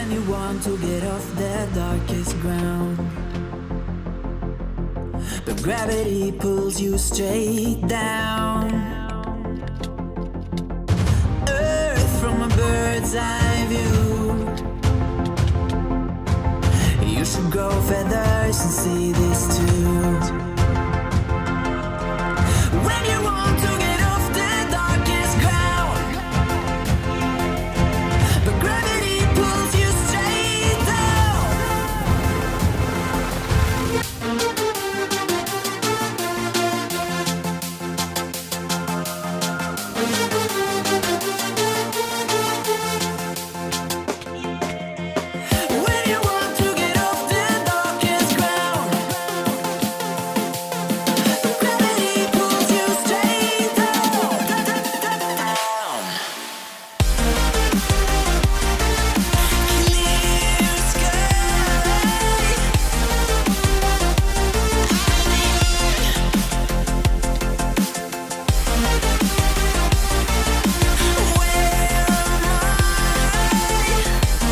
when you want to get off the darkest ground, but gravity pulls you straight down. Earth from a bird's eye view. You should grow feathers and see this too. When you want to get off the darkest ground, but gravity pulls you straight down. When you want to get off the darkest ground, but gravity pulls you straight down. Clear sky. Where am I?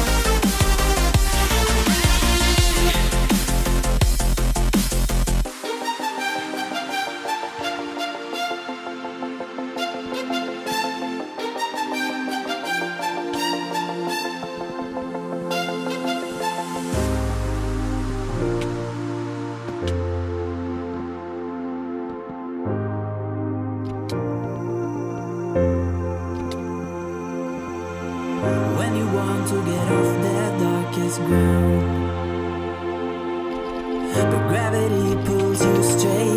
When you want to get off the darkest ground, but gravity pulls you straight